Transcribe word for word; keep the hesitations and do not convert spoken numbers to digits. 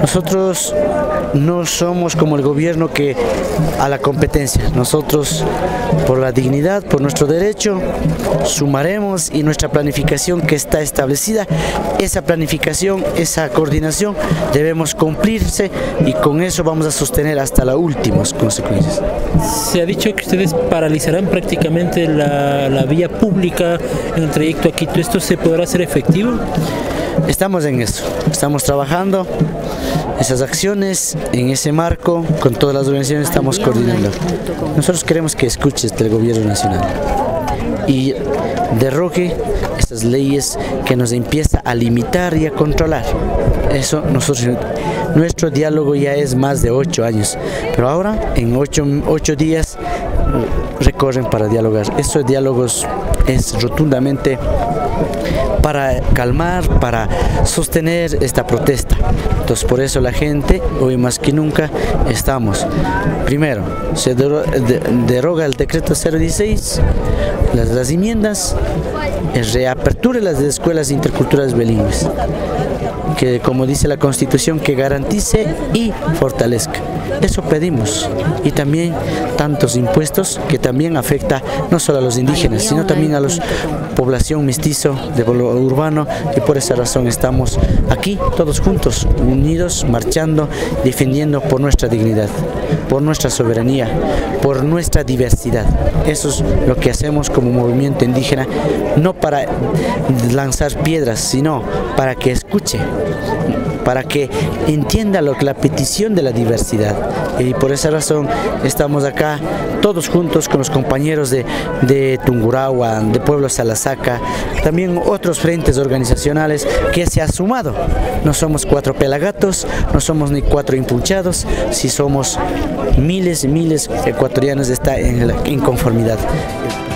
Nosotros no somos como el gobierno que a la competencia. Nosotros, por la dignidad, por nuestro derecho, sumaremos, y nuestra planificación que está establecida, esa planificación, esa coordinación debemos cumplirse, y con eso vamos a sostener hasta las últimas consecuencias. Se ha dicho que ustedes paralizarán prácticamente la, la vía pública en el trayecto a Quito. ¿Esto se podrá hacer efectivo? Estamos en eso, estamos trabajando esas acciones, en ese marco, con todas las organizaciones estamos coordinando. Nosotros queremos que escuche el gobierno nacional y derroque estas leyes que nos empieza a limitar y a controlar. Eso nosotros, nuestro diálogo ya es más de ocho años, pero ahora en ocho, ocho días recorren para dialogar. Esos diálogos es rotundamente para calmar, para sostener esta protesta. Entonces por eso la gente, hoy más que nunca, estamos. Primero, se deroga el decreto cero dieciséis, las, las enmiendas, reapertura las escuelas interculturales bilingües, que como dice la Constitución, que garantice y fortalezca. Eso pedimos. Y también tantos impuestos que también afecta no solo a los indígenas, sino también a la población mestizo de pueblo urbano, y por esa razón estamos aquí todos juntos, unidos, marchando, defendiendo por nuestra dignidad, por nuestra soberanía, por nuestra diversidad. Eso es lo que hacemos como movimiento indígena, no para lanzar piedras, sino para que escuche, para que entienda lo que la petición de la diversidad. Y por esa razón estamos acá todos juntos con los compañeros de, de Tungurahua, de Pueblo Salazaca, también otros frentes organizacionales que se han sumado. No somos cuatro pelagatos, no somos ni cuatro impunchados, si somos miles y miles ecuatorianos de estar en la inconformidad.